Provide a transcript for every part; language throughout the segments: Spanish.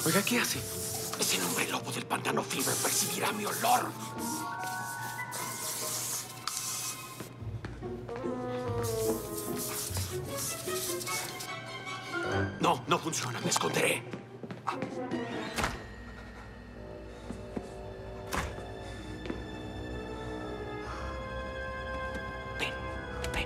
Oiga, ¿qué hace? Ese hombre lobo del pantano Fever percibirá mi olor. No, no funciona. Me esconderé. Ven, ven.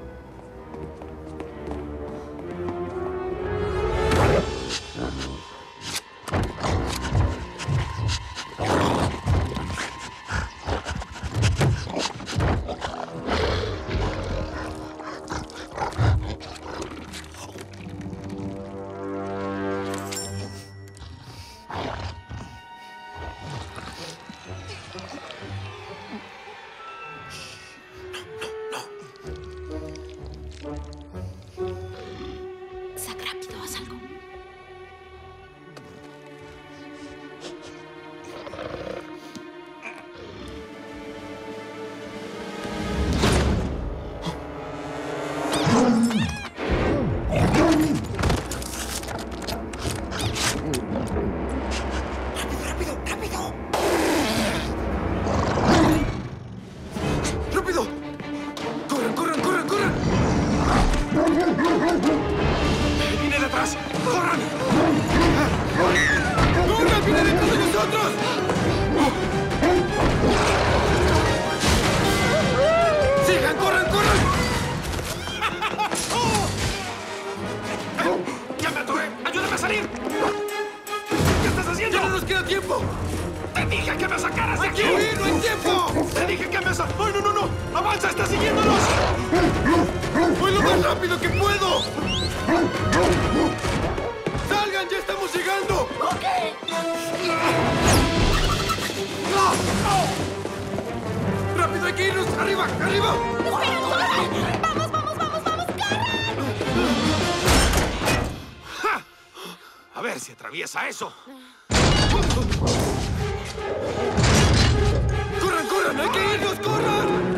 Zack, rápido, haz algo. ¡Rápido, rápido! ¡Rápido! ¡Corran, corran, corran, corran! ¡Viene detrás! ¡Corran! ¡Corran! ¡Viene detrás de nosotros! ¡Sigan! ¡Corran, corran! ¡Ya me atoré! ¡Ayúdame a salir! ¿Qué estás haciendo? ¡Ya no nos queda tiempo! ¡Te dije que me sacaras de aquí! ¡Sí, no hay tiempo! ¡Te dije que me sacaras! ¡Ay, no, no, no! ¡Avanza! ¡Está siguiéndonos! ¡Voy lo más rápido que puedo! ¡Salgan! ¡Ya estamos llegando! ¡Ok! ¡Rápido! ¡Hay que irnos! ¡Arriba! ¡Arriba! ¡Espera, corran! ¡Vamos, vamos, vamos, vamos! ¡Corran! ¡Ja! A ver si atraviesa eso. ¡Corran, corran! ¡Hay que irnos! ¡Corran!